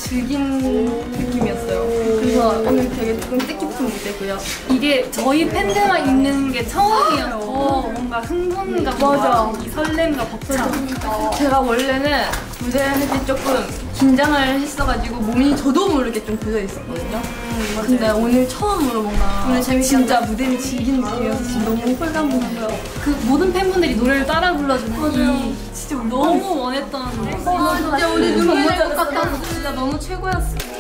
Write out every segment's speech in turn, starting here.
즐긴 느낌이었어요. 그래서 오늘 되게 조금 뜻깊은 무대고요. 이게 저희 팬들만 있는 게 처음이어서 뭔가 흥분감과 이 설렘과 벅차. 제가 원래는 무대를 할 때 조금 긴장을 했어가지고 몸이 저도 모르게 좀 굳어 있었거든요. 근데 오늘 처음으로 뭔가 오늘 진짜 무대를 즐기는 느낌이어서 지금 너무 홀가분하고요. 그 모든 팬분들이 노래를 따라 불러주는 이 진짜 너무 원했던 진짜 우리 눈물 날 것 같다. 진짜 너무 최고였어요.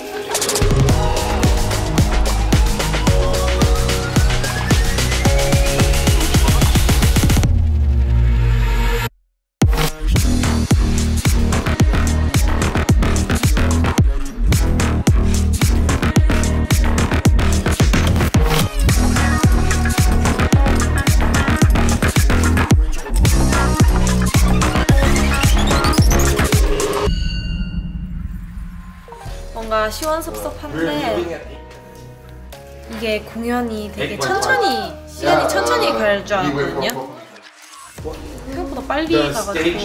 뭔가 시원섭섭한데 이게 공연이 되게 천천히 시간이 천천히 갈 줄 알았거든요. 생각보다 빨리 가가지고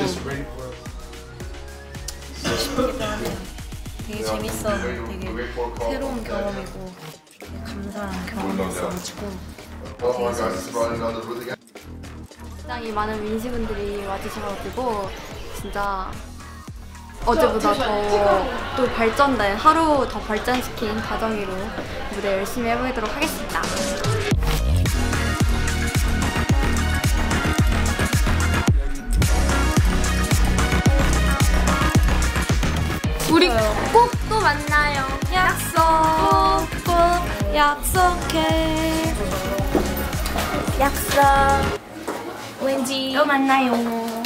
아쉽기도 하네요. 되게 재밌었고 되게 새로운 경험이고 되게 감사한 경험이었어가지고 되게 재밌었어요. 굉장히 많은 민씨분들이 와주셔가지고 진짜 어제보다 더 또 발전된 하루 더 발전시킨 가정으로 무대 열심히 해보도록 하겠습니다. 우리 꼭 또 만나요. 약속. 꼭 약속해. 약속. 왠지 또 만나요.